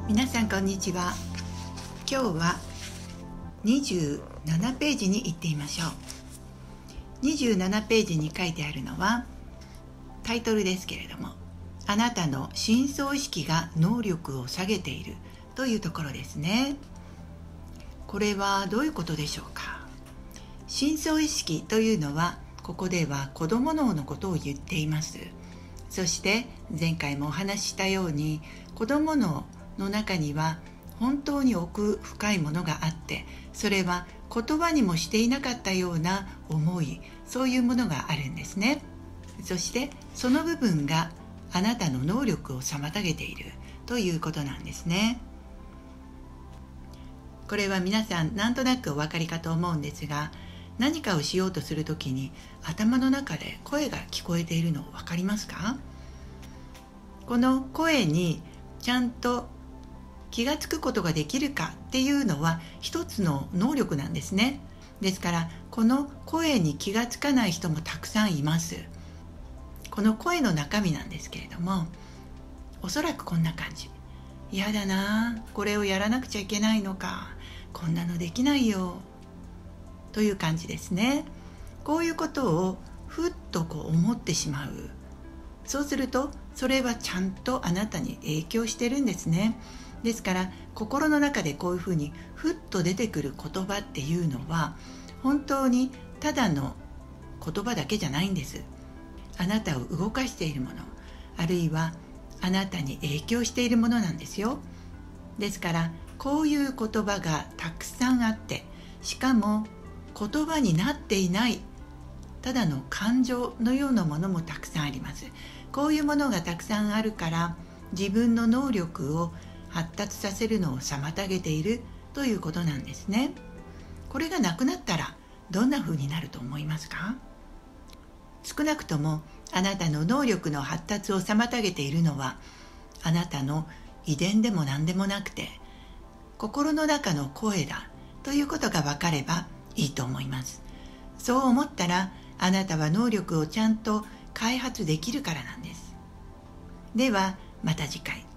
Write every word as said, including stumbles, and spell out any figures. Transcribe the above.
皆さんこんにちは。今日はにじゅうななページに行ってみましょう。にじゅうななページに書いてあるのはタイトルですけれども、あなたの深層意識が能力を下げているというところですね。これはどういうことでしょうか。深層意識というのは、ここでは子供脳のことを言っています。そして前回もお話ししたように、子供脳の中には本当に奥深いものがあって、それは言葉にもしていなかったような思い、そういうものがあるんですね。そしてその部分があなたの能力を妨げているということなんですね。これは皆さんなんとなくお分かりかと思うんですが、何かをしようとするときに頭の中で声が聞こえているの分かりますか？この声にちゃんと気がつくことができるかっていうのは一つの能力なんですね。ですからこの声に気がつかない人もたくさんいます。この声の中身なんですけれども、おそらくこんな感じ。嫌だな、これをやらなくちゃいけないのか、こんなのできないよという感じですね。こういうことをふっとこう思ってしまう。そうするとそれはちゃんとあなたに影響してるんですね。ですから心の中でこういうふうにふっと出てくる言葉っていうのは、本当にただの言葉だけじゃないんです。あなたを動かしているもの、あるいはあなたに影響しているものなんですよ。ですからこういう言葉がたくさんあって、しかも言葉になっていないただの感情のようなものもたくさんあります。こういうものがたくさんあるから、自分の能力を発達させるのを妨げているということなんですね。これがなくなったらどんな風になると思いますか？少なくともあなたの能力の発達を妨げているのは、あなたの遺伝でも何でもなくて、心の中の声だということが分かればいいと思います。そう思ったら、あなたは能力をちゃんと開発できるからなんです。ではまた次回。